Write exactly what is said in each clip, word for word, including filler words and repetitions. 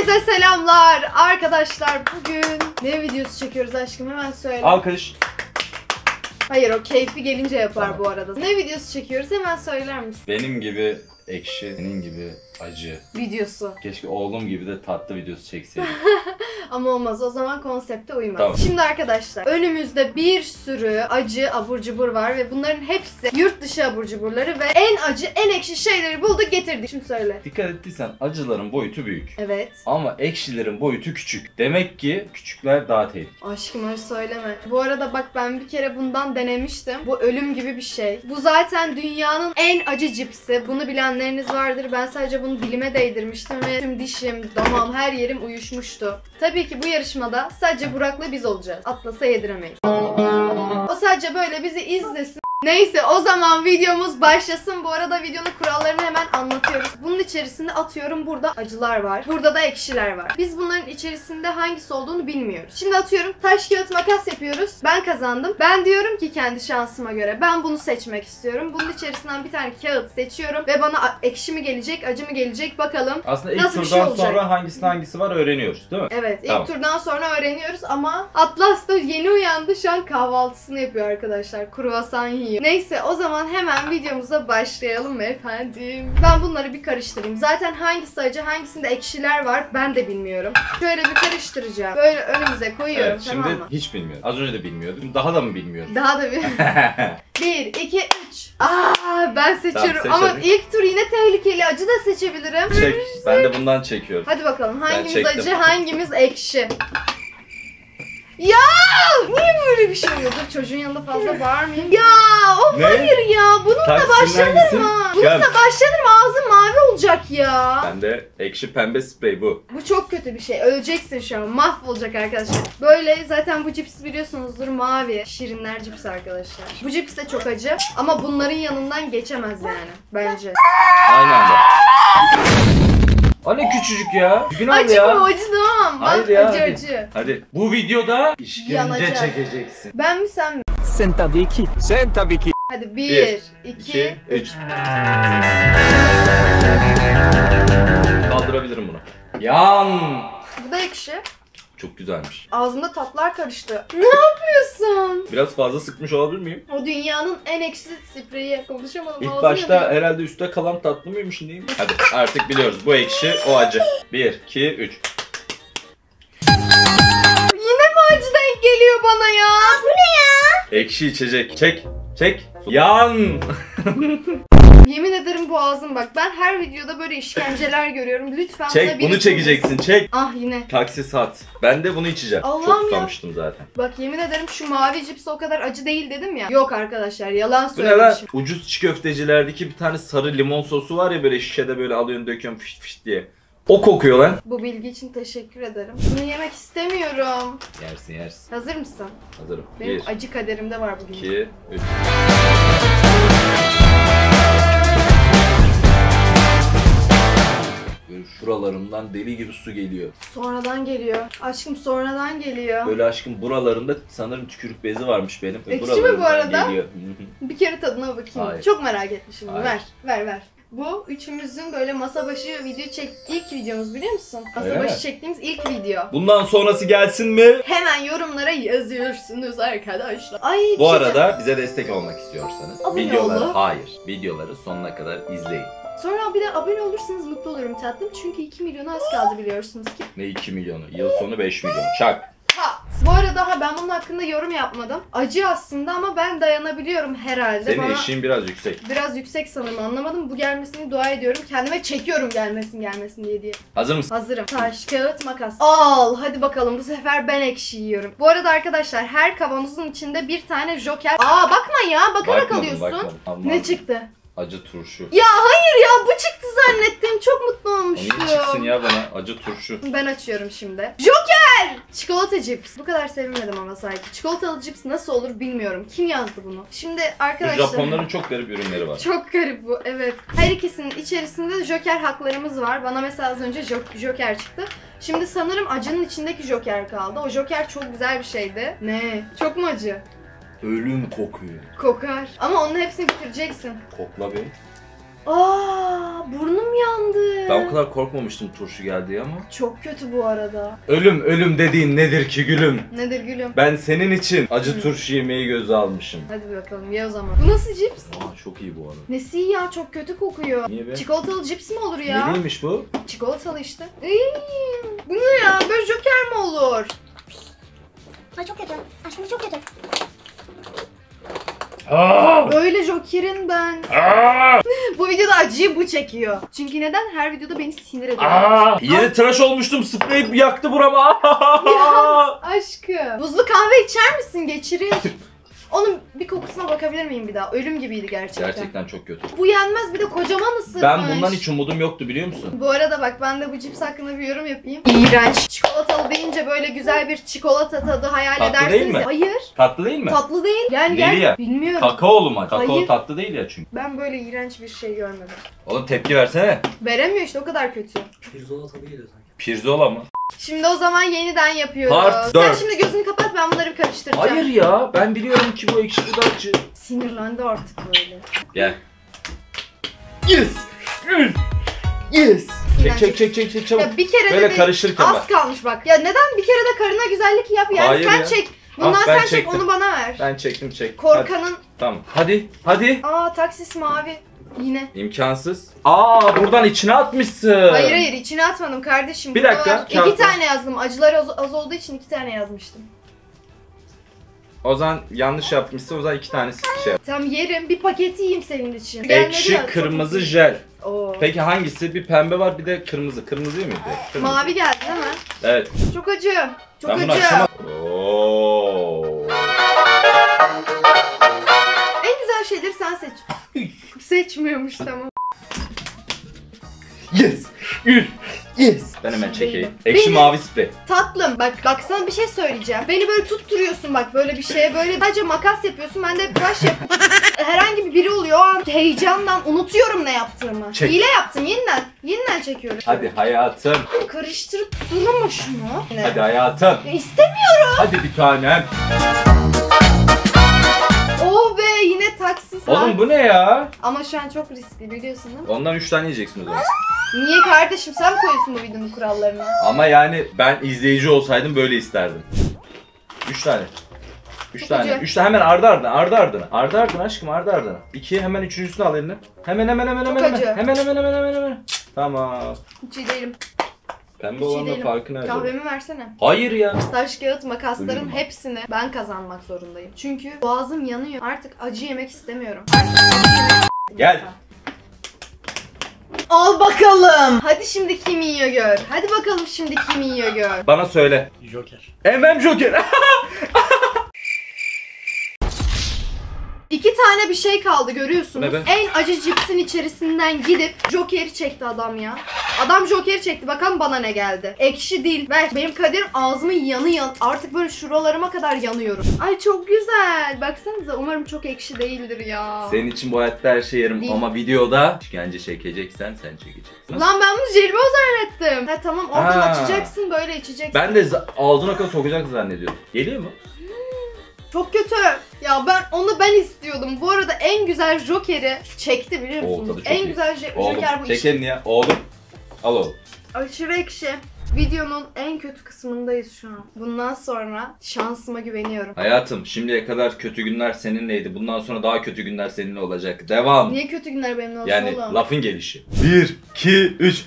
Herkese selamlar arkadaşlar. Bugün ne videosu çekiyoruz aşkım, hemen söyle. Alkış. Hayır, o keyfi gelince yapar tamam. bu arada. Ne videosu çekiyoruz hemen söyler misin? Benim gibi ekşi, senin gibi acı Videosu. Keşke oğlum gibi de tatlı videosu çekseydim. Ama olmaz, o zaman konsepte uymaz. Tamam. Şimdi arkadaşlar, önümüzde bir sürü acı abur cubur var ve bunların hepsi yurt dışı abur cuburları ve en acı, en ekşi şeyleri bulduk getirdik. Şimdi söyle. Dikkat ettiysen acıların boyutu büyük. Evet. Ama ekşilerin boyutu küçük. Demek ki küçükler daha tehlikeli. Aşkım öyle söyleme. Bu arada bak, ben bir kere bundan denemiştim. Bu ölüm gibi bir şey. Bu zaten dünyanın en acı cipsi. Bunu bilenleriniz vardır. Ben sadece bunu dilime değdirmiştim ve tüm dişim, damağım, her yerim uyuşmuştu. Tabii ki bu yarışmada sadece Burak'la biz olacağız. Atlasa yediremeyiz. O sadece böyle bizi izlesin. Neyse, o zaman videomuz başlasın. Bu arada videonun kurallarını hemen anlatıyoruz. Bunun içerisinde atıyorum burada acılar var. Burada da ekşiler var. Biz bunların içerisinde hangisi olduğunu bilmiyoruz. Şimdi atıyorum taş kağıt makas yapıyoruz. Ben kazandım. Ben diyorum ki kendi şansıma göre ben bunu seçmek istiyorum. Bunun içerisinden bir tane kağıt seçiyorum ve bana ekşi mi gelecek, acı mı gelecek bakalım. Aslında ilk Nasıl bir turdan şey olacak? sonra hangisinin hangisi var öğreniyoruz değil mi? Evet, ilk Tamam. turdan sonra öğreniyoruz ama Atlas da yeni uyandı. Şu an kahvaltısını yapıyor arkadaşlar. Kruvasan yiyor. Neyse, o zaman hemen videomuza başlayalım efendim. Ben bunları bir karıştırayım. Zaten hangisi acı, hangisinde ekşiler var ben de bilmiyorum. Şöyle bir karıştıracağım. Böyle önümüze koyuyorum, Evet, tamam şimdi mı? hiç bilmiyorum. Az önce de bilmiyordum. Daha da mı bilmiyorum? Daha da bir... bir, iki, üç. Aa, ben seçiyorum Tamam, ama seçelim. ilk tur yine tehlikeli. Acı da seçebilirim. Çek. Ben de bundan çekiyorum. Hadi bakalım, hangimiz çektim. acı, hangimiz ekşi? Ya niye böyle bir şey oluyor? Dur, çocuğun yanında fazla bağırmayayım. Ya of Ne? hayır ya. Bununla Taksinin başlanır hangisi? mı? Gel. Bununla başlanır mı? Ağzım mavi olacak ya. Ben de ekşi pembe sprey bu. Bu çok kötü bir şey. Öleceksin şu an. Mahvolacak arkadaşlar. Böyle zaten bu cips biliyorsunuzdur, mavi. Şirinler cips arkadaşlar. Bu cips de çok acı ama bunların yanından geçemez yani bence. Aynı anda. O ne küçücük ya? Günah Acı ya. mı? Acı tamam. Hayır Bak, ya. acı hadi. acı. Hadi. Bu videoda işkence Yanacak. çekeceksin. Ben mi sen mi? Sen tabii ki. Sen tabii ki. Hadi bir, Bir, iki, iki, üç. üç. Kaldırabilirim bunu. Yan. Bu da ekşi. Çok güzelmiş. Ağzımda tatlar karıştı. Ne yapıyorsun? Biraz fazla sıkmış olabilir miyim? O dünyanın en ekşi spreyi. Konuşamadım. İlk ağzım başta yanıyor. herhalde üstte kalan tatlı mıymış neyim? Hadi artık biliyoruz. Bu ekşi, o acı. Bir, iki, üç. Yine mi acı denk geliyor bana ya? Bu ne ya? Ekşi içecek. Çek. Çek. Yan. Yemin ederim boğazım bak. Ben her videoda böyle işkenceler görüyorum. Lütfen buna Çek. biri Bunu çekeceksin. Çek. Ah yine. Taksi sat. Ben de bunu içeceğim. Allah'ım Çok ya. susamıştım zaten. Bak yemin ederim şu mavi cips o kadar acı değil dedim ya. Yok arkadaşlar, yalan Bu ne lan? söylemişim. Ucuz çiğ köftecilerdeki bir tane sarı limon sosu var ya, böyle şişede böyle alıyorsun döküyorsun fışt fışt diye. O kokuyor lan. Bu bilgi için teşekkür ederim. Bunu yemek istemiyorum. Yersin yersin. Hazır mısın? Hazırım. Benim Bir, acı kaderimde var bugün. iki, üç. Böyle şuralarımdan deli gibi su geliyor. Sonradan geliyor. Aşkım sonradan geliyor. Böyle aşkım buralarında sanırım tükürük bezi varmış benim. Ve Ekşi mi bu buralarımdan arada? Geliyor. Hı hı. Bir kere tadına bakayım. Hayır. Çok merak etmişim. Hayır. Ver, ver, ver. Bu üçümüzün böyle masa başı video çek ilk videomuz, biliyor musun? Masa Öyle başı mi? çektiğimiz ilk video. Bundan sonrası gelsin mi? Hemen yorumlara yazıyorsunuz arkadaşlar. Ay, bir Bu şey arada bize destek olmak istiyorsanız Abone videoları olun. hayır, videoları sonuna kadar izleyin. Sonra bir de abone olursanız mutlu olurum tatlım. Çünkü iki milyona az kaldı biliyorsunuz ki. Ne iki milyonu? Yıl sonu beş milyon. Çak. Ha. Bu arada ha, ben bunun hakkında yorum yapmadım. Acı aslında ama ben dayanabiliyorum herhalde. Senin Bana eşiğin biraz yüksek. biraz yüksek sanırım, anlamadım. Bu gelmesini dua ediyorum. Kendime çekiyorum gelmesin gelmesin diye diye. Hazır mısın? Hazırım. Taş, kağıt, makas. Al. Hadi bakalım, bu sefer ben ekşi yiyorum. Bu arada arkadaşlar, her kavanozun içinde bir tane joker. Aa bakma ya, bakarak Bakmadım, alıyorsun. bakmadım. Almam. Ne çıktı? Acı turşu. Ya hayır ya, bu çıktı zannettim. Çok mutlu O olmuştum. niye çıksın ya bana? Acı turşu. Ben açıyorum şimdi. Joker! Çikolata cips. Bu kadar sevinmedim ama sanki. Çikolatalı cips nasıl olur bilmiyorum. Kim yazdı bunu? Şimdi Bu arkadaşlar... Japonların çok garip ürünleri var. Çok garip bu, evet. Her ikisinin içerisinde joker haklarımız var. Bana mesela az önce jo- joker çıktı. Şimdi sanırım acının içindeki joker kaldı. O joker çok güzel bir şeydi. Ne? Çok mu acı? Ölüm kokuyor. Kokar. Ama onun hepsini bitireceksin. Kokla be. Aa, burnum yandı. Ben o kadar korkmamıştım turşu geldiği ama. Çok kötü bu arada. Ölüm ölüm dediğin nedir ki gülüm? Nedir gülüm? Ben senin için acı Hı. turşu yemeği göze almışım. Hadi bakalım ye o zaman. Bu nasıl cips? Aa çok iyi bu arada. Nesi ya, çok kötü kokuyor. Niye be? Çikolatalı cips mi olur ya? Neymiş bu? Çikolatalı işte. Iy, bu ne ya? Böyle Joker mi olur? Ay çok kötü. Aşkım çok kötü. Aa! Böyle Joker'in ben. Aa! Bu videoda acıyı bu çekiyor. Çünkü neden? Her videoda beni sinir ediyor. Aa! Yeni tıraş olmuştum, spreyip yaktı burama. Ya aşkım. Buzlu kahve içer misin? Geçirir. Onun bir kokusuna bakabilir miyim bir daha? Ölüm gibiydi gerçekten. Gerçekten çok kötü. Bu yenmez, bir de kocaman ısırmış. Ben bundan hiç umudum yoktu biliyor musun? Bu arada bak, ben de bu cips hakkında bir yorum yapayım. İğrenç. Çikolatalı deyince böyle güzel bir çikolata tadı hayal Tatlı edersiniz. değil mi? Hayır. Tatlı değil mi? Tatlı değil. Yani Neli gel, ya? bilmiyorum. Kakaolu mu? Kakao Hayır. tatlı değil ya çünkü. Ben böyle iğrenç bir şey görmedim. Oğlum tepki versene. Veremiyor işte, o kadar kötü. Pirzola tadı geliyor sanki. Pirzola mı? Şimdi o zaman yeniden yapıyoruz. Part Sen dört. şimdi gözünü kapat, ben bunları bir karıştıracağım. Hayır ya, ben biliyorum ki bu ekşi bu da acı. Sinirlendi artık böyle. Gel. Yes! Yes! Çek Sinirlendi. çek çek çek çek çabuk. Ya bir kere Böyle de karışırken az bak. kalmış bak. Ya neden bir kere de karına güzellik yap yani, Hayır sen ya. çek. Bundan Ah, ben sen çek, çektim. onu bana ver. Ben çektim çek. Hadi. Korkanın. Tamam. Hadi. Hadi. Aa, taksis mavi. Yine. İmkansız. Aa buradan içine atmışsın. Hayır hayır, içine atmadım kardeşim. Bir Burada dakika, var. İki kağıt var. tane yazdım. Acılar az, az olduğu için iki tane yazmıştım. O zaman yanlış yapmışsın. O zaman iki tanesi şey yap. Tam yerim. Bir paketi yiyeyim senin için. Gelmedi Ekşi ya, çok kırmızı iyi. jel. Oo. Peki hangisi? Bir pembe var bir de kırmızı. Kırmızı değil miydi? Kırmızı. Mavi geldi değil mi? Evet. Çok acı. Çok Ben bunu acı. açamadım. Oo. En güzel şeyleri sen seç. Seçmiyormuş, tamam. Yes. Yes. Yes. Ben hemen çekeyim. Benim. Ekşi Benim. mavi sprey. Tatlım bak, bak sana bir şey söyleyeceğim. Beni böyle tutturuyorsun bak, böyle bir şeye böyle sadece makas yapıyorsun, ben de brush yap. Herhangi bir biri oluyor, o an heyecandan unutuyorum ne yaptığımı. Çek. Hile yaptım, yeniden. Yeniden çekiyorum. Hadi hayatım. Karıştırıp durma şunu. Ne? Hadi hayatım. Ya istemiyorum. Hadi bir tanem. Oh be, yine taksiz. Oğlum bu ne ya? Ama şu an çok riskli, biliyorsun değil mi? Ondan üç tane yiyeceksin o zaman. Niye kardeşim, sen mi koyuyorsun bu videonun kurallarını? Ama yani ben izleyici olsaydım böyle isterdim. Üç tane. Üç Çok tane. acı. Üç tane hemen ardı ardına. Ardı ardına. Ardı ardına aşkım ardı ardına. İki hemen üçüncüsünü al eline. Hemen hemen hemen Çok hemen hemen. acı. Hemen hemen hemen hemen hemen. Tamam. Hiç iyi değilim. Pembe Hiç iyi olan da değilim. farkı nerede? Kahvemi versene. Hayır ya. Taş kağıt makasların Uyuma. hepsini ben kazanmak zorundayım. Çünkü boğazım yanıyor. Artık acı yemek istemiyorum. Artık acı yemek istemiyorum. Gel. Al bakalım. Hadi şimdi kim yiyor gör. Hadi bakalım şimdi kim yiyor gör. Bana söyle. Joker. Emem Joker. İki tane bir şey kaldı, görüyorsunuz. Ne be? En acı cipsin içerisinden gidip Joker'i çekti adam ya. Adam Joker'i çekti. Bakalım bana ne geldi. Ekşi değil. Ver. Benim kaderim ağzımın yanı yan. Artık böyle şuralarıma kadar yanıyorum. Ay çok güzel. Baksanıza, umarım çok ekşi değildir ya. Senin için bu hayatta her şey yerim Değil. ama videoda işkence çekeceksen sen çekeceksin. Lan ben bunu jelibon zannettim. Ha tamam, oradan Ha. açacaksın, böyle içeceksin. Ben de za- ağzına kadar sokacak zannediyorum. Geliyor mu? Çok kötü. Ya ben onu ben istiyordum. Bu arada en güzel Joker'i çekti, biliyor Oo, musunuz? tadı çok En iyi. güzel je- Oğlum Joker bu çek iş. elini ya. Oğlum. Al oğlum. Aşırı ekşi. Videonun en kötü kısmındayız şu an. Bundan sonra şansıma güveniyorum. Hayatım şimdiye kadar kötü günler seninleydi. Bundan sonra daha kötü günler seninle olacak. Devam. Niye kötü günler benimle olsun Yani oğlum? lafın gelişi. Bir, iki, üç.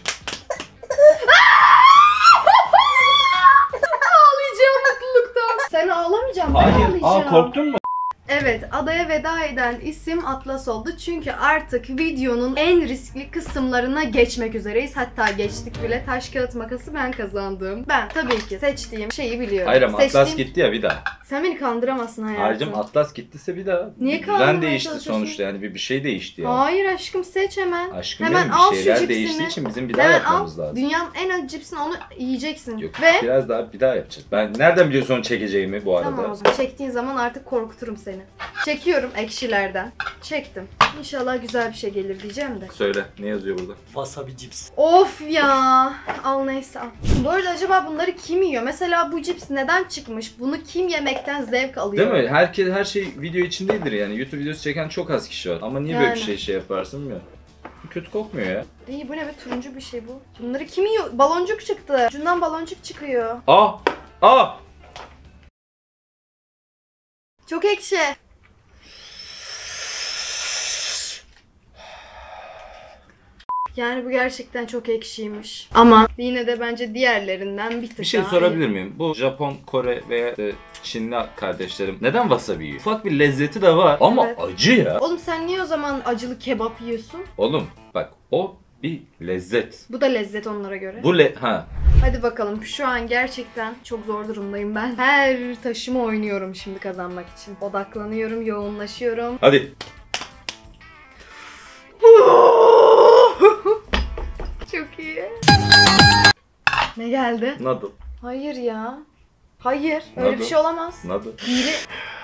Ağlayacağım mutluluktan. Sen ağlamayacaksın, ben Hayır. ağlayacağım. Aa korktun mu? Evet, adaya veda eden isim Atlas oldu. Çünkü artık videonun en riskli kısımlarına geçmek üzereyiz. Hatta geçtik bile. Taş kağıt makası ben kazandım. Ben tabii ki seçtiğim şeyi biliyorum. Hayır ama Seçtiğim... Atlas gitti ya bir daha. Sen beni kandıramazsın hayatım. Harcım Atlas gittiyse bir daha. Niye Bir kandırmaya düzen değişti çalışıyorsun? sonuçta yani bir, bir şey değişti yani. Hayır aşkım, seç hemen. Aşkım Hemen benim al bir şu şeyler cipsini. değiştiği için bizim bir daha Hemen yapmamız al. lazım. Dünyanın en acı cipsini, onu yiyeceksin. Yok Ve biraz daha bir daha yapacağız. Ben nereden biliyorsun onu çekeceğimi bu arada? tamam o zaman. Çektiğin zaman artık korkuturum seni. Çekiyorum ekşilerden. Çektim. İnşallah güzel bir şey gelir diyeceğim de. Söyle ne yazıyor burada? Wasabi cips. Of ya. Al neyse al. Bu arada acaba bunları kim yiyor? Mesela bu cips neden çıkmış? Bunu kim yemekten zevk alıyor? Değil mi? Herkes her şey video için değildir yani. YouTube videosu çeken çok az kişi var. Ama niye böyle bir Yani. şey şey yaparsın bilmiyorum. kötü kokmuyor ya. İyi, bu ne be, turuncu bir şey bu. Bunları kim yiyor? Baloncuk çıktı. Ucundan baloncuk çıkıyor. Aa! Aa! Çok ekşi. Yani bu gerçekten çok ekşiymiş. Ama yine de bence diğerlerinden bir tık Bir şey daha sorabilir iyi. miyim? Bu Japon, Kore veya e, Çinli kardeşlerim neden wasabi yiyor? Ufak bir lezzeti de var ama Evet. acı ya. Oğlum sen niye o zaman acılı kebap yiyorsun? Oğlum bak o bir lezzet. Bu da lezzet onlara göre. Bu le... Ha. Hadi bakalım, şu an gerçekten çok zor durumdayım ben. Her taşımı oynuyorum şimdi kazanmak için. Odaklanıyorum, yoğunlaşıyorum. Hadi. Çok iyi. Ne geldi? Noodle. Hayır ya. Hayır. Öyle Noodle. bir şey olamaz. Noodle. Hile.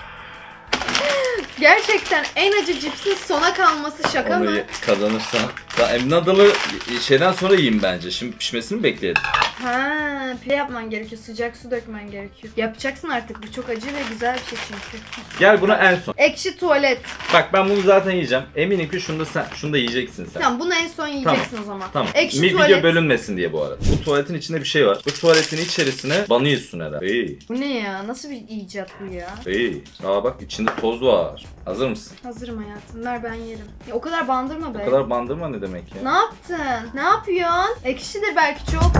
Gerçekten en acı cipsin sona kalması şaka Onu mı? ye- kazanırsan. Tamam, noodle'ı şeyden sonra yiyeyim bence. Şimdi pişmesini mi bekleyelim? Ha, pide yapman gerekiyor. Sıcak su dökmen gerekiyor. Yapacaksın artık. Bu çok acı ve güzel bir şey çünkü. Gel buna en son. Ekşi tuvalet. Bak ben bunu zaten yiyeceğim. Eminim ki şunu da sen, şunu da yiyeceksin sen. Tamam, bunu en son yiyeceksin o zaman. Tamam. Ekşi Mi- tuvalet. Video bölünmesin diye bu arada. Bu tuvaletin içinde bir şey var. Bu tuvaletin içerisine banıyorsun herhalde. İyi. Bu ne ya? Nasıl bir icat bu ya? İyi. Aa bak içinde toz var. Hazır mısın? Hazırım hayatım. Ver ben yerim. Ya, o kadar bandırma be. Bu kadar bandırma ne demek ya? Ne yaptın? Ne yapıyorsun? Ekşidir belki çok.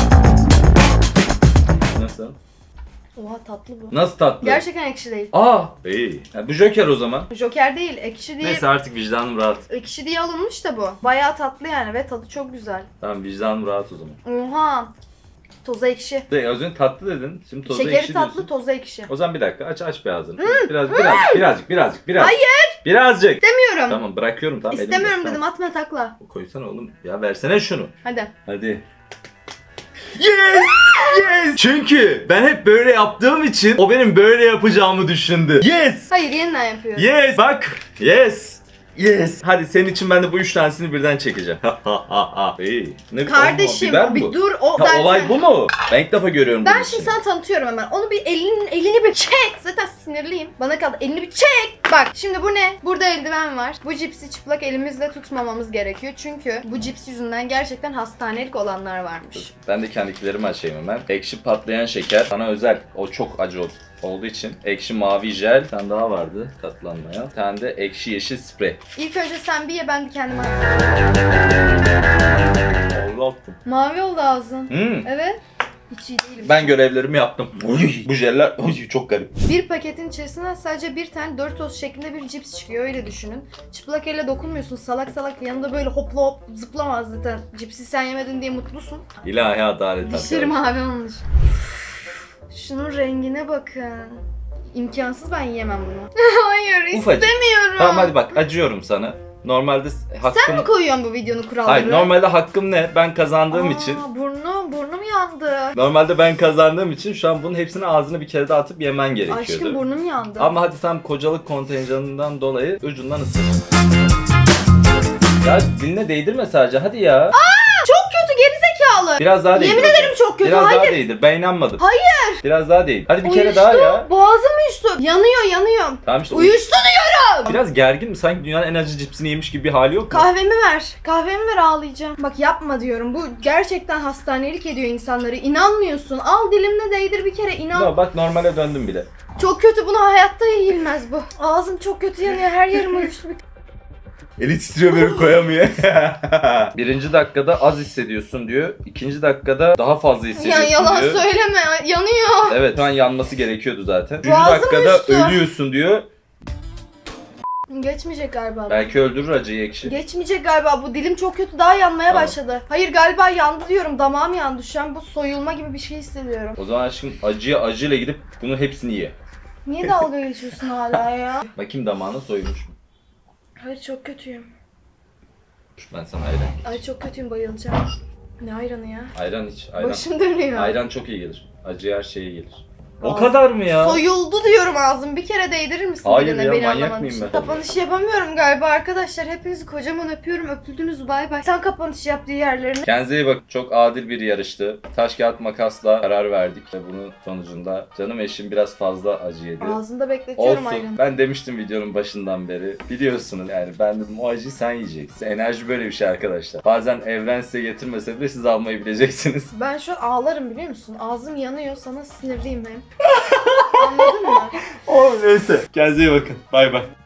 Nasıl? Oha, tatlı bu. Nasıl tatlı? Gerçekten ekşi değil. Aa. İyi. Ya bu Joker o zaman. Joker değil, ekşi diye. Neyse artık vicdanım rahat. Ekşi diye alınmış da bu. Bayağı tatlı yani ve tadı çok güzel. Tamam vicdanım rahat o zaman. Oha. Tozu ekşi. De, az önce tatlı dedin. Şimdi tozu Şekeri ekşi tatlı, diyorsun. tozu ekşi. O zaman bir dakika aç aç bir ağzını. Biraz birazcık birazcık birazcık biraz. Hayır. Birazcık. İstemiyorum. Tamam bırakıyorum tamam. elimde. İstemiyorum Tamam. dedim, atma takla. Koysana oğlum. Ya versene şunu. Hadi. Hadi. Yes! Yes! Çünkü ben hep böyle yaptığım için o benim böyle yapacağımı düşündü. Yes! Hayır, yeniden yapıyorum. Yes! Bak! Yes! Yes! Hadi senin için ben de bu üç tanesini birden çekeceğim. Ha ha ha ha. İyi. Ne- Kardeşim Oha, biber bir bu. dur, o Ha, zaten. olay bu mu? Ben ilk defa görüyorum Ben bunu şimdi sana tanıtıyorum hemen. Onu bir elinin elini bir çek. Zaten sinirliyim. Bana kaldı. Elini bir çek. Bak şimdi bu ne? Burada eldiven var. Bu cipsi çıplak elimizle tutmamamız gerekiyor. Çünkü bu cips yüzünden gerçekten hastanelik olanlar varmış. Ben de kendikilerimi açayım hemen. Ekşi patlayan şeker. Sana özel. O çok acı oldu. Olduğu için ekşi mavi jel, bir tane daha vardı katlanmayan. Bir tane de ekşi yeşil sprey. İlk önce sen bir ye, ben bir kendim atayım. Oldu attım. Mavi oldu ağzın. Hmm. Evet. Hiç iyi değilim. Ben görevlerimi yaptım. Uy, bu jeller uy, çok garip. Bir paketin içerisinden sadece bir tane Doritos şeklinde bir cips çıkıyor, öyle düşünün. Çıplak elle dokunmuyorsun, salak salak yanında böyle hopla hop zıplamaz zaten. Cipsi sen yemedin diye mutlusun. İlahi adalet Dişleri arkadaşlar. mavi olmuş. Şunun rengine bakın. İmkansız, ben yiyemem bunu. Hayır, Ufacık. istemiyorum. Tamam hadi bak acıyorum sana. Normalde hakkım... Sen mi koyuyorsun bu videonun kuralları? Hayır normalde hakkım ne? Ben kazandığım Aa, için. Burnu, burnum yandı. Normalde ben kazandığım için şu an bunun hepsini ağzına bir kere daha atıp yemen gerekiyordu. Aşkım burnum yandı. Ama hadi sen kocalık kontenjanından dolayı ucundan ısır. Ya diline değdirme sadece hadi ya. Çok kötü, gerizekalı. Biraz daha değdir. Yemin ederim çok kötü. Biraz Hayır. daha değdir. Ben inanmadım. Hayır. Biraz daha değdir. Hadi bir kere Uyuştu. daha ya. Boğazım uyuştu. Yanıyor, yanıyor. Tamam işte. Uyuştu diyorum. Biraz gergin mi? Sanki dünyanın en acı cipsini yemiş gibi bir hali yok mu? Kahvemi ver. Kahvemi ver, ağlayacağım. Bak yapma diyorum. Bu gerçekten hastanelik ediyor insanları. İnanmıyorsun. Al dilimle değdir bir kere, inan. Ya bak normale döndüm bile. Çok kötü, buna hayatta yiyilmez bu. Ağzım çok kötü yanıyor. Her yerim uyuştu. Eli titriyor böyle koyamıyor. Birinci dakikada az hissediyorsun diyor. İkinci dakikada daha fazla Ya hissediyorsun yalan diyor. söyleme. Yanıyor. Evet şu an yanması gerekiyordu zaten. Üçüncü Boğazım dakikada uyuştu. ölüyorsun diyor. Geçmeyecek galiba. Belki öldürür acıyı ekşi. Geçmeyecek galiba. Bu dilim çok kötü. Daha yanmaya Tamam. başladı. Hayır, galiba yandı diyorum. Damağım yandı. Şu an bu soyulma gibi bir şey hissediyorum. O zaman aşkım acıya acıyla gidip bunun hepsini ye. Niye dalga geçiyorsun hala ya? Bakayım damağına soyulmuş mu? Hayır, çok kötüyüm. Ben sana ayran. Ay çok kötüyüm, bayılacağım. Ne ayranı ya? Ayran iç. Ayran. Başım dönüyor. Ayran çok iyi gelir. Acıya her şey iyi gelir. O Ağzım kadar mı ya? Soyuldu diyorum ağzım. Bir kere değdirir misin Hayır birine ya, beni manyak anlaman mıyım için? ben? Kapanış yapamıyorum galiba arkadaşlar. Hepinizi kocaman öpüyorum. Öpüldünüz, bay bay. Sen kapanış yap diğerlerini. Kendinize iyi bakın. Çok adil bir yarıştı. Taş kağıt makasla karar verdik ve bunun sonucunda canım eşim biraz fazla acı yedi. Ağzında bekletiyorum Olsun. aynen. Ben demiştim videonun başından beri. Biliyorsunuz yani ben dedim o acıyı sen yiyeceksin. Enerji böyle bir şey arkadaşlar. Bazen evren size getirmese bile siz almayı bileceksiniz. Ben şu an ağlarım biliyor musun? Ağzım yanıyor. Sana sinirliyim hem. Anladın mı? Oh neyse. Kendinize iyi bakın. Bay bay.